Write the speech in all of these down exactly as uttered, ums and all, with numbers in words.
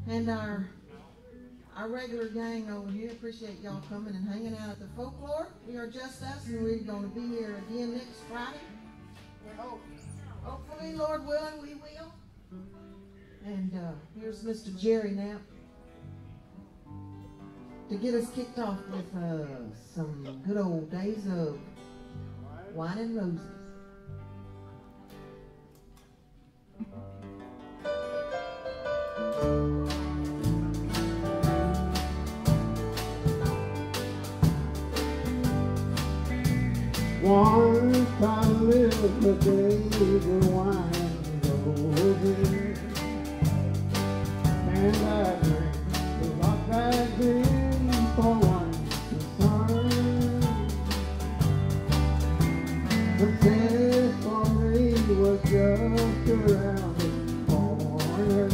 And our our regular gang over here, appreciate y'all coming and hanging out at the Folklore. We are Just Us, and we're going to be here again next Friday. We hope. Hopefully, Lord willing, we will. And uh, here's Mister Jerry Knapp to get us kicked off with uh, some good old days of Wine and Roses. Once I lived the days of wine and roses, and I drank the rock back then for one sun. Success for me was just around the corner.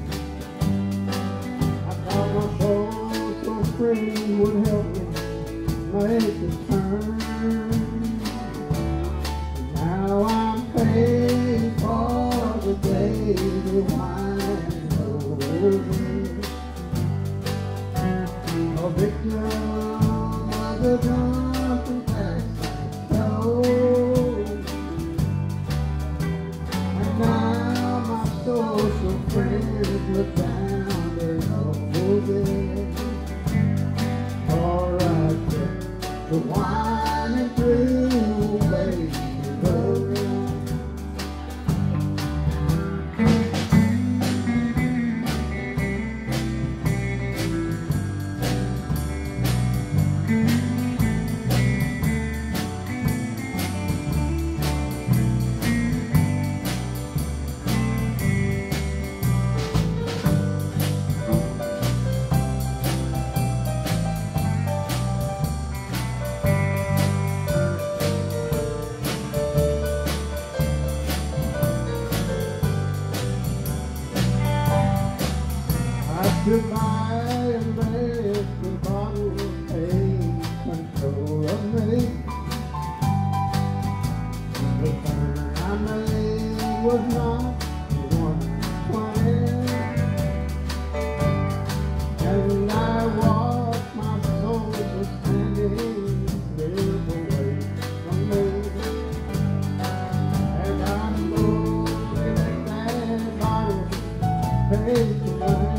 I thought my social friend would help me make the turn. Now I'm paying for the days of wine and roses, a victim of the drunken past I told. And now my social friends look down their noses. Alright, the wine and through, baby. Goodbye, embrace the bottle of pain, control of me. The turn I made was not the one planned, and I watched my soul descending, slip away from me. And I'm looking at that bottle face to face.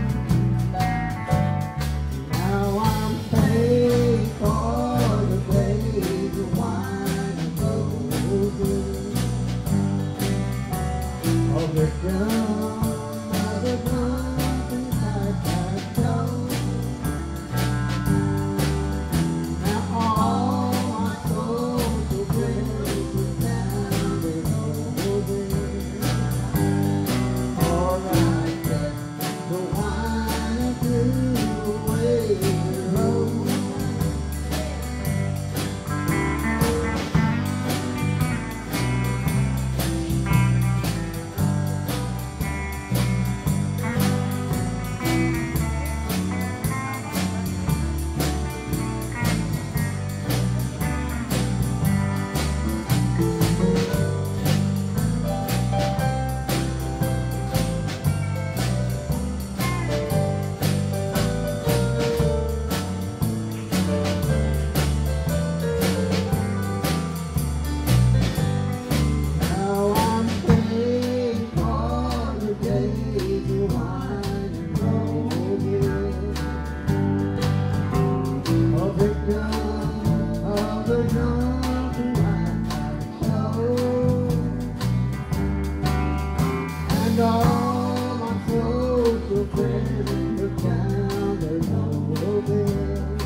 And all my social friends look down their noses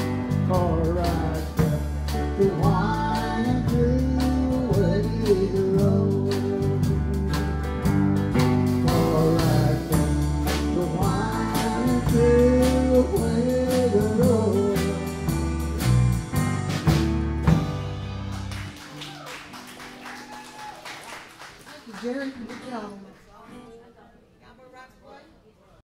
for I kept the wine and threw away the